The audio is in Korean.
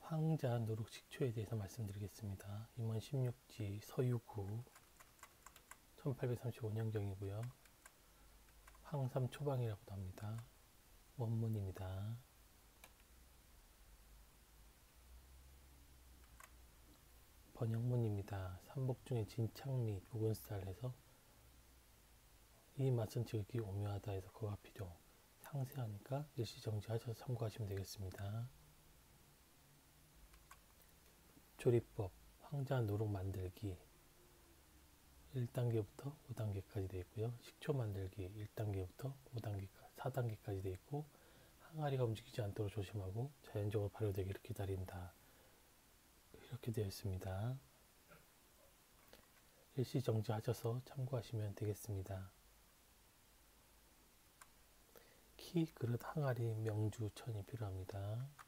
황자 누룩 식초에 대해서 말씀드리겠습니다. 임원 16지 서유구 1835년경이고요. 황삼 초방이라고도 합니다. 원문입니다. 번역문입니다. 삼복 중에 진창미 묵은쌀 해서 이 맛은 즐기 오묘하다 해서 그가 필요. 상세하니까 일시정지하셔서 참고하시면 되겠습니다. 조리법 황자 누룩 만들기 1단계부터 5단계까지 되어 있고요. 식초 만들기 1단계부터 4단계까지 되어 있고, 항아리가 움직이지 않도록 조심하고 자연적으로 발효되기를 기다린다, 이렇게 되어 있습니다. 일시정지하셔서 참고하시면 되겠습니다. 키, 그릇, 항아리, 명주, 천이 필요합니다.